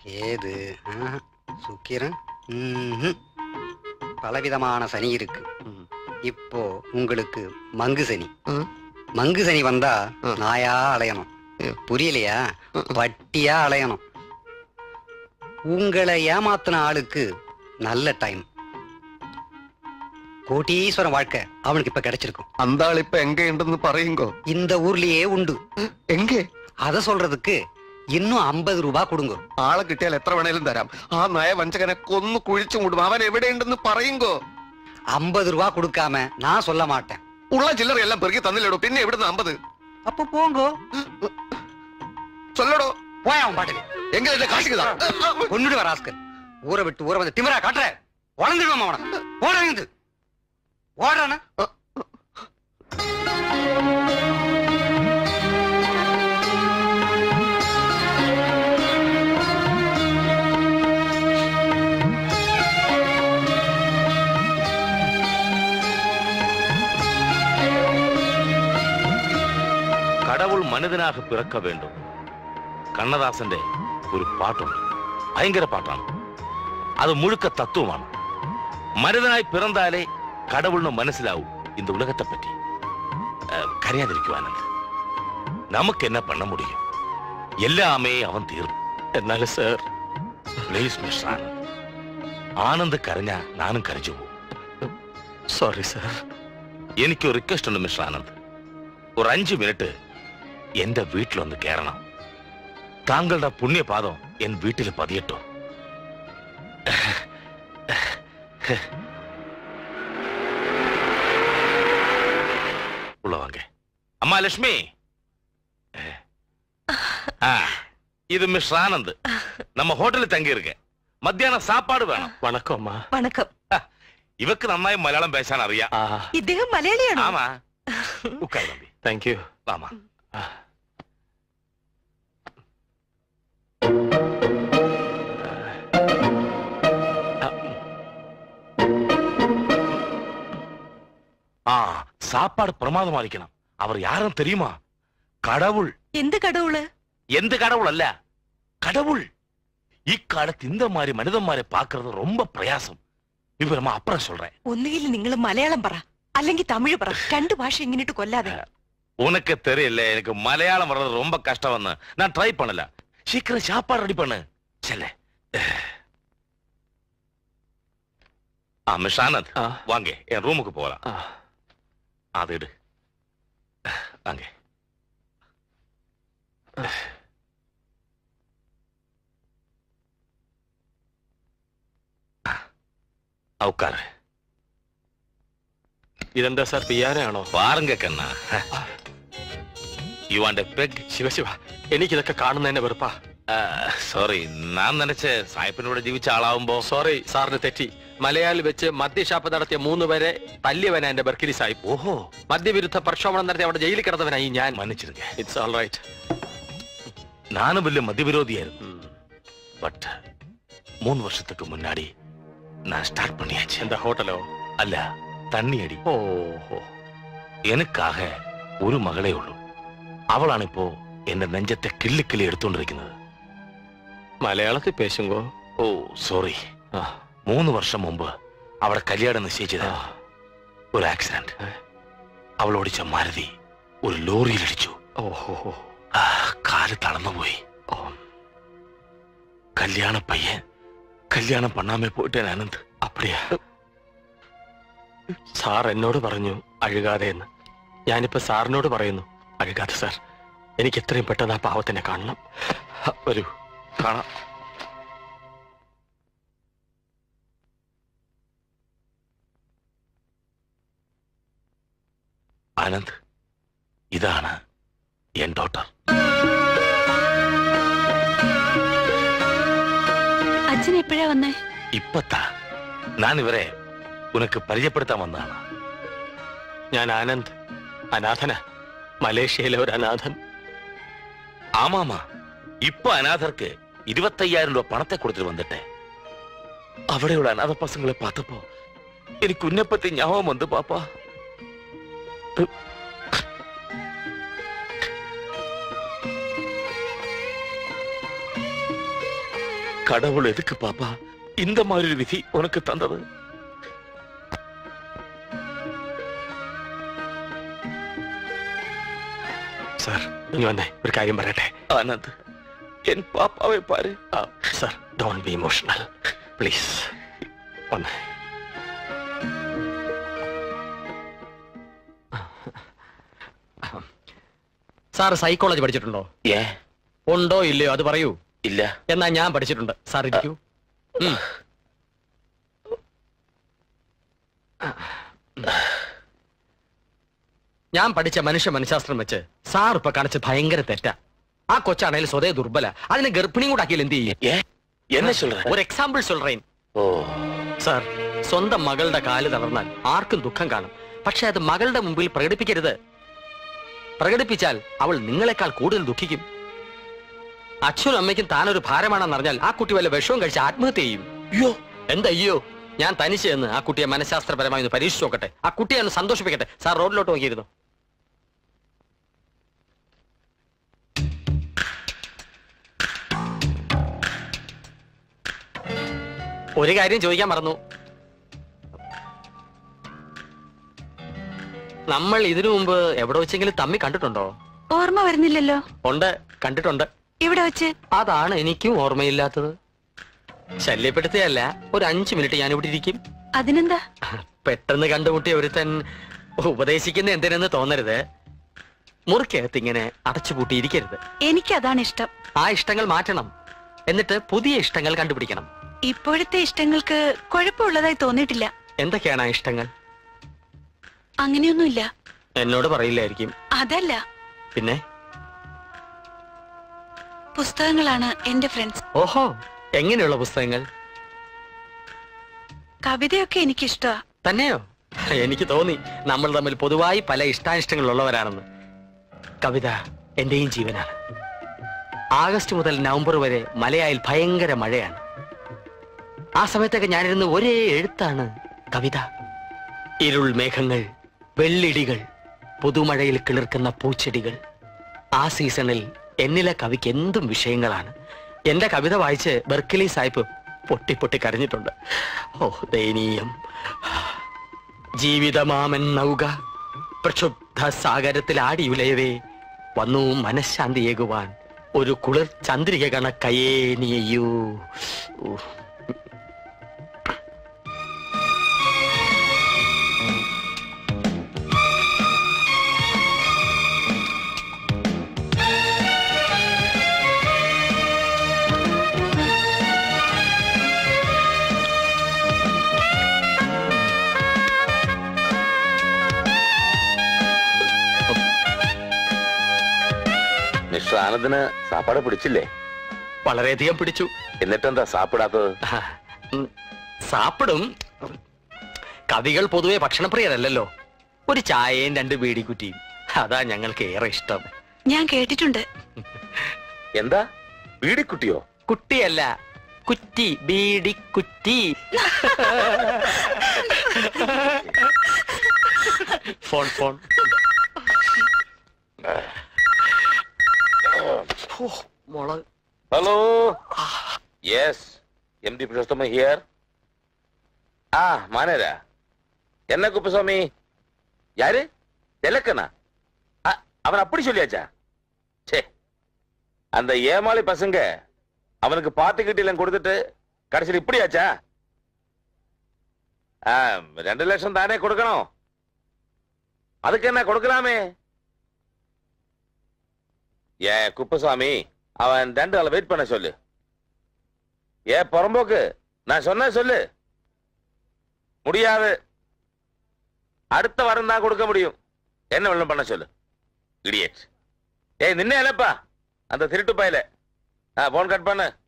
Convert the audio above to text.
ஏது சுக்கிரன் பலவிதமான சனி இருக்கு. இப்போ உங்களுக்கு மங்கு சனி. மங்கு சனி வந்தா நாயா அலையணும், புரியலையா? பட்டியா அலையணும். உங்களை ஏமாத்தின ஆளுக்கு நல்ல டைம், கோட்டீஸ்வரம் வாழ்க்கை அவனுக்கு இப்ப கிடைச்சிருக்கும். அந்த ஆள் இப்ப எங்க உണ്ടെന്ന് പറയുங்கோ. இந்த ஊர்லயே உண்டு. எங்க? அத சொல்றதுக்கு இன்னும் 50 ரூபாய் கொடுங்க. ആളെ കിട്ടിയാൽ എത്ര വേണേലും തരാം. ആ നയവഞ്ചകനെ കൊന്നു കുഴിച്ചു മൂടും. അവൻ എവിടെയുണ്ടെന്ന് പറയുങ്കോ. 50 ரூபாய் கொடுக்காம நான் சொல்ல மாட்டேன். ഉള്ള ചില്ലറ എല്ലാം പെറുക്കി തന്നില്ലടോ. പിന്നെ എവിടുന്ന് 50? அப்ப போங்கோ. சொல்லடோ. போய் அவன் பாட்டுக்கு. எங்க இந்த காசுக்குதா? கொன்னுடு வர ஆஸ்கர். ஊரை விட்டு ஊரை வந்து திமிரா காட்டுற. வளர்ந்துடுவான் அவன. ஓடுறது. ஓடுறானா? கடவுள் மனிதனாக பிறக்க வேண்டும். കണ്ണദാസന്റെ ഒരു പാട്ടുണ്ട്, ഭയങ്കര പാട്ടാണ്. അത് മുഴുക്ക തത്വമാണ്. മനിതനായി പിറന്നാലേ കടവുളിന് മനസ്സിലാവും இந்த உலகத்தை பற்றி. കരയാതിരിക്കുവാനല്ല, നമുക്ക് என்ன பண்ண முடியும்? எல்லாமே அவன் தீர்ப்பு. എന്നാലും sir please mister Anand, Anand കരഞ്ഞ നാനും കരഞ്ഞു പോകും. Sorry sir. എനിക്കൊരു റിക്വസ്റ്റ് ഉണ്ട് മിസ്റ്റർ ആനന്ദ്. ഒരു 5 മിനിറ്റ് എന്റെ വീട്ടിലൊന്ന് കയറണം. താങ്കളുടെ പുണ്യപാദം എൻ വീട്ടിൽ പതിയട്ടോ. உள்ளவாங்க. அம்மா லட்சுமி, இது மிஸ்டர் ஆனந்த். நம்ம ஹோட்டலில் தங்கி இருக்கேன். மத்தியானம் சாப்பாடு வேணும். வணக்கம் அம்மா. வணக்கம். இவக்கு நன்னாய் மலையாளம் பேசான அறியா. இദ്ദേഹം മലയാളിയാണോ? ஆமா. உட்கார் தம்பி. தேங்க்யூ. வாமா. சாப்பாடு பிரமாதமா இருக்கணும். அவர் யாரும் தெரியுமா? கடவுள். எந்த கடவுள்? எந்த கடவுள் அல்ல, கடவுள். இக்காலத்து இந்த மாதிரி மனிதന്മാരെ பார்க்கிறது ரொம்ப பிரயாசம். വിവരമാ അപ്പുറം சொல்றேன். ഒന്നുകിൽ നിങ്ങൾ മലയാളം പറ, അല്ലെങ്കിൽ തമിഴ് പറ. രണ്ട് ഭാഷ ഇങ്ങനിട്ട് കൊല്ലാതെ. உனக்கு தெரியல, எனக்கு மலையாளம் வர்றது ரொம்ப கஷ்டம் வந்து நான் ட்ரை பண்ணல. சீக்கிரம் சாப்பாடு ரெடி பண்ணு. செல்ல. மிஸ் ஆனந்த் வாங்க, என் ரூமுக்கு போகலாம். அது எடு. வாங்க. உட்காரு. ഇതെന്താ സാർ പിയാനാണോ? പാറുങ്ക കണ്ണ. You want a peg? Shiva Shiva, എനിക്കിതൊക്കെ കാണുന്നതന്നെ വെറുപ്പാ. സോറി, ഞാൻ നനച്ച സായിപ്പിനോട് ജീവിച്ച ആളാവുമ്പോ. സോറി, സാറിന് തെറ്റി. മലയാളിൽ വെച്ച് മദ്യഷാപ്പ് നടത്തിയ 3 പേരെ തല്ലിയവനാ എന്റെ ബർക്കിലി സാഹിബ്. ഓഹോ, മദ്യവിരുദ്ധ പ്രക്ഷോഭണം നടത്തി അവിടെ ജയിലിൽ കിടന്നവനായി ഞാൻ. മன்னிச்சிருங்க. It's all right. நானும் വലിയ മദ്യവിരോധിയായിരുന്നു. பட் 3 வருஷத்துக்கு முன்னாடி நான் ஸ்டார்ட் பண்ணியாச்சு. இந்த ஹோட்டலோ? அல்ல, தண்ணி அடி. ஓஹோ. எனக்காக ഒരു മകളേ ഉള്ളൂ. അവളാണ് ഇപ്പോ എന്റെ നെഞ്ചത്തെ കിള്ളി കിള്ളി എടുത്തുകൊണ്ടിരിക്കുന്നത്. മലയാളത്തിൽ പേശുങ്കോ? ഓ സോറി. 3 വർഷം മുമ്പ് അവിടെ കല്യാണം നിശ്ചയിച്ചത്. ഒരു ആക്സിഡന്റ്. അവൾ ഓടിച്ച മാരുതി ഒരു ലോറിയിൽ ഇടിച്ചു. ഓഹോ. കാല് തളർന്നുപോയി. കല്യാണ പയ്യൻ കല്യാണം പണ്ണാമേ പോയിട്ടേ ആനന്ദ്. അപ്പടിയാ? സാർ എന്നോട് പറഞ്ഞു അഴുകാതെ എന്ന്. ഞാനിപ്പോ സാറിനോട് പറയുന്നു അഴുകാതെ. സാർ, എനിക്ക് എത്രയും പെട്ടെന്ന് ആ പാവത്തിനെ കാണണം. വരൂ, കാണാം. ആനന്ദ്, ഇതാണ് എൻ ഡോട്ടർ. അച്ഛൻ എപ്പോഴാ വന്നേ? ഇപ്പത്താ. ഞാൻ ഇവരെ ഉനക്ക് പരിചയപ്പെടുത്താൻ വന്നതാണ്. ഞാൻ ആനന്ദ്, അനാഥന. മലേഷ്യയിലെ ഒരു അനാഥൻ. ആമാമാ, ഇപ്പൊ അനാഥർക്ക് 25,000 രൂപ പണത്തെ കൊടുത്തിട്ട് വന്നിട്ടെ. അവിടെയുള്ള അനാഥ പസങ്ങളെ പാത്തപ്പോ എനിക്ക് ഉന്നപ്പത്തി ஞாபகம் வந்து പാപ്പാ. கடவுள் எதுக்கு பாப்பா இந்த மாதிரி ஒரு விதி உனக்கு தந்தது? சார் நீங்க வந்தேன் ஒரு காரியம் പറയട്ടെ. ஆனந்த் என் பாப்பாவை பாரு. Sir don't be emotional please. വന്നേ. സാർ സൈക്കോളജി പഠിച്ചിട്ടുണ്ടോ? ഉണ്ടോ ഇല്ലയോ അത് പറയൂ. ഇല്ല. എന്നാ ഞാൻ പഠിച്ചിട്ടുണ്ട്. സാർ ഇരിക്കൂ. ഞാൻ പഠിച്ച മനഃശാസ്ത്രം വെച്ച് സാർ ഇപ്പൊ കാണിച്ച് ഭയങ്കര തെറ്റാ. ആ കൊച്ചാണേലും സ്വതേ ദുർബല. അതിന് ഗർഭിണിയും കൂടെ ആക്കിയാൽ എന്ത് ചെയ്യും? ഒരു എക്സാമ്പിൾ சொல்றேன். സാർ സ്വന്തം മകളുടെ കാല് തളർന്നാൽ ആർക്കും ദുഃഖം കാണും. പക്ഷെ അത് മകളുടെ മുമ്പിൽ പ്രകടിപ്പിക്കരുത്. പ്രകടിപ്പിച്ചാൽ അവൾ നിങ്ങളെക്കാൾ കൂടുതൽ ദുഃഖിക്കും. അച്ഛനും അമ്മയ്ക്കും താനൊരു ഭാരമാണെന്ന് അറിഞ്ഞാൽ ആ കുട്ടി വല്ല വിഷവും കഴിച്ച് ആത്മഹത്യ ചെയ്യും. അയ്യോ എന്തയ്യോ? ഞാൻ തനിച്ച് എന്ന് ആ കുട്ടിയെ മനഃശാസ്ത്രപരമായി ഒന്ന് പരീക്ഷിച്ചു നോക്കട്ടെ. ആ കുട്ടിയെ ഒന്ന് സന്തോഷിപ്പിക്കട്ടെ. സാർ റോഡിലോട്ട് നോക്കിയിരുന്നു. ഒരു കാര്യം ചോദിക്കാൻ മറന്നു. നമ്മൾ ഇതിനു മുമ്പ് എവിടെ വെച്ചെങ്കിലും തമ്മി കണ്ടിട്ടുണ്ടോ? ഓർമ്മ വരുന്നില്ലല്ലോ. ഉണ്ട്, കണ്ടിട്ടുണ്ട്. ഇവിടെ വെച്ച്? അതാണ് എനിക്കും ഓർമ്മയില്ലാത്തത്. ശല്യപ്പെടുത്തിയല്ല, ഒരു 5 മിനിറ്റ് ഞാൻ ഇവിടെ ഇരിക്കും. അതിനെന്താ? പെട്ടെന്ന് കണ്ടുമുട്ടിയ ഒരുത്തൻ ഉപദേശിക്കുന്ന എന്തിനെന്ന് തോന്നരുത്. മുറിക്കകത്ത് ഇങ്ങനെ അടച്ചുപൂട്ടിയിരിക്കരുത്. എനിക്കതാണ് ഇഷ്ടം. ആ ഇഷ്ടങ്ങൾ മാറ്റണം. എന്നിട്ട് പുതിയ ഇഷ്ടങ്ങൾ കണ്ടുപിടിക്കണം. ഇപ്പോഴത്തെ ഇഷ്ടങ്ങൾക്ക് കുഴപ്പമുള്ളതായി തോന്നിയിട്ടില്ല. എന്തൊക്കെയാണ് ആ ഇഷ്ടങ്ങൾ? അങ്ങനെയൊന്നുമില്ല. എന്നോട് പറയില്ലായിരിക്കും. അതല്ല. പിന്നെ? പുസ്തകങ്ങളാണ് എന്റെ ഫ്രണ്ട്സ്. ഓഹോ, എങ്ങനെയുള്ള പുസ്തകങ്ങൾ? കവിതയൊക്കെ എനിക്കിഷ്ടാ. തന്നെയോ? എനിക്ക് തോന്നി നമ്മൾ തമ്മിൽ പൊതുവായി പല ഇഷ്ടാനിഷ്ടങ്ങളുള്ളവരാണെന്ന്. കവിത എന്റെയും ജീവനാണ്. ആഗസ്റ്റ് മുതൽ നവംബർ വരെ മലയായിൽ ഭയങ്കര മഴയാണ്. ആ സമയത്തൊക്കെ ഞാനിരുന്ന് ഒരേ എഴുത്താണ് കവിത. ഇരുൾ മേഘങ്ങൾ, വെള്ളിടികൾ, പുതുമഴയിൽ കിളിർക്കുന്ന പൂച്ചെടികൾ. ആ സീസണിൽ എന്നിലെ കവിക്ക് എന്തും വിഷയങ്ങളാണ്. എന്റെ കവിത വായിച്ച് ബെർക്കിലി സാഹിബ് പൊട്ടി പൊട്ടി കരഞ്ഞിട്ടുണ്ട്. ഓ ദയനീയം. ജീവിതമാമൻ നൗക പ്രക്ഷുബ്ധ സാഗരത്തിൽ ആടിയുലയവേ വന്നു മനഃശാന്തിയേകുവാൻ ഒരു കുളിർ ചന്ദ്രിക കണക്കയേ നീയൂ. മിസ്റ്റർ ആനന്ദിന് സാപ്പാട് പിടിച്ചില്ലേ? വളരെയധികം പിടിച്ചു. എന്നിട്ടെന്താ സാപ്പിടാത്തത്? സാപ്പിടും. കവികൾ പൊതുവെ ഭക്ഷണപ്രിയരല്ലല്ലോ. ഒരു ചായയും 2 ബീഡിക്കുറ്റിയും, അതാ ഞങ്ങൾക്ക് ഏറെ ഇഷ്ടം. ഞാൻ കേട്ടിട്ടുണ്ട്. എന്താ ബീഡിക്കുട്ടിയോ? കുട്ടിയല്ല, കുറ്റി, ബീഡിക്കുറ്റി. Phone phone. മുളക്. Hello. Yes, MD Purushothama here. ആ മാനേരാ. என்ன குப்புசாமி? யாரு? தெலக்கனா? அவன் அப்படி சொல்லியாச்சா? சே, அந்த ஏமாளி பசங்க அவனுக்கு பார்ட்டிக்கிட்ட எல்லாம் கொடுத்துட்டு கடைசியில் இப்படி ஆச்சா? 2 லட்சம் தானே கொடுக்கணும். அதுக்கு என்ன கொடுக்கலாமே? ஏன் குப்புசாமி, அவன் 2 ஆளை வெயிட் பண்ண சொல்லு. ஏன் புறம்போக்கு, நான் சொன்ன சொல்லு. முடியாது, அடுத்த வாரம் தான் கொடுக்க முடியும். என்ன வெள்ளம் பண்ண சொல்லு. இடியட். ஏய் நின்னே இல்லப்பா அந்த திருட்டு பயல. போன் கட் பண்ணு.